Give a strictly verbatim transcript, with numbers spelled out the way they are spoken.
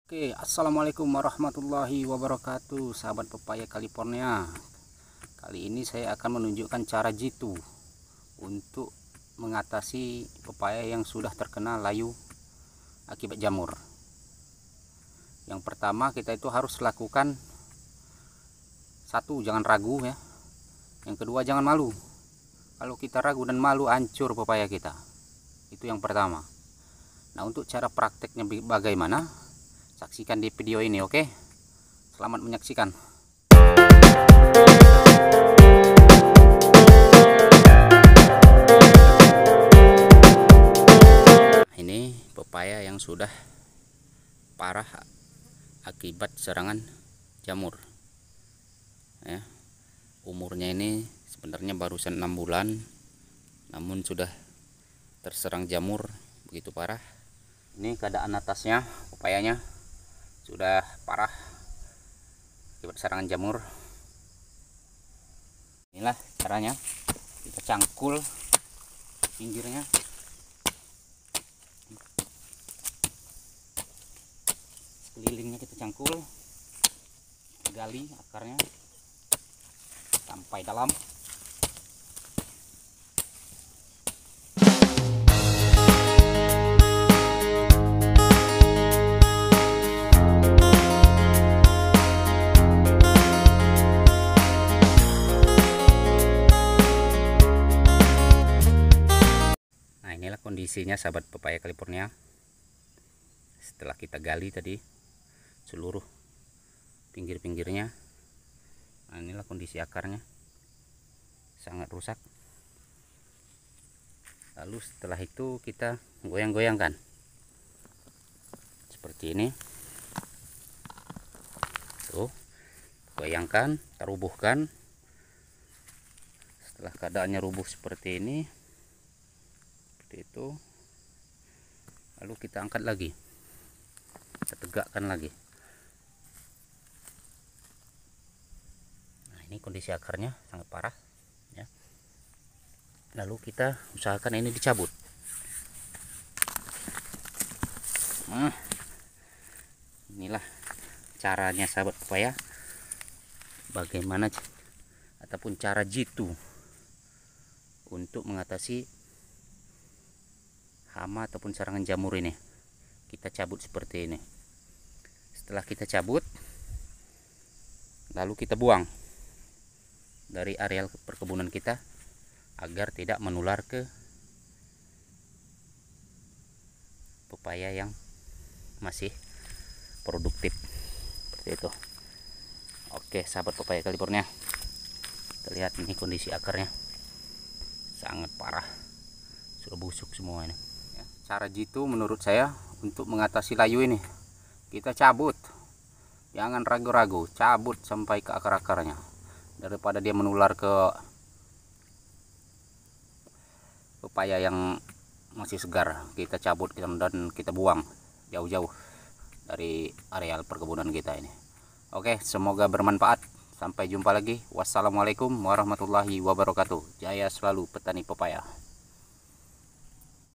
Oke, assalamualaikum warahmatullahi wabarakatuh, sahabat pepaya California. Kali ini saya akan menunjukkan cara jitu untuk mengatasi pepaya yang sudah terkena layu akibat jamur. Yang pertama, kita itu harus lakukan satu, jangan ragu ya. Yang kedua, jangan malu. Kalau kita ragu dan malu, hancur pepaya kita. Itu yang pertama. Nah, untuk cara prakteknya bagaimana? Saksikan di video ini, oke? Selamat menyaksikan. Ini pepaya yang sudah parah akibat serangan jamur. Ya, umurnya ini sebenarnya barusan enam bulan, namun sudah terserang jamur begitu parah. Ini keadaan atasnya, pepayanya sudah parah akibat serangan jamur. Inilah caranya, kita cangkul pinggirnya, sekelilingnya kita cangkul, gali akarnya sampai dalam. Inilah kondisinya sahabat pepaya California. Setelah kita gali tadi seluruh pinggir-pinggirnya, nah inilah kondisi akarnya, sangat rusak. Lalu setelah itu kita goyang-goyangkan seperti ini. Tuh, goyangkan, terubuhkan. Setelah keadaannya rubuh seperti ini, itu lalu kita angkat lagi, kita tegakkan lagi. Nah, ini kondisi akarnya sangat parah ya. Lalu kita usahakan ini dicabut. Nah, inilah caranya sahabat pepaya, bagaimana ataupun cara jitu untuk mengatasi hama ataupun serangan jamur ini. Kita cabut seperti ini. Setelah kita cabut, lalu kita buang dari areal perkebunan kita agar tidak menular ke pepaya yang masih produktif seperti itu. Oke sahabat pepaya California, kita lihat ini kondisi akarnya sangat parah, sudah busuk semua ini. Cara jitu menurut saya untuk mengatasi layu ini, kita cabut, jangan ragu-ragu, cabut sampai ke akar-akarnya, daripada dia menular ke pepaya yang masih segar. Kita cabut dan kita buang jauh-jauh dari areal perkebunan kita ini. Oke, semoga bermanfaat. Sampai jumpa lagi. Wassalamualaikum warahmatullahi wabarakatuh. Jaya selalu petani pepaya.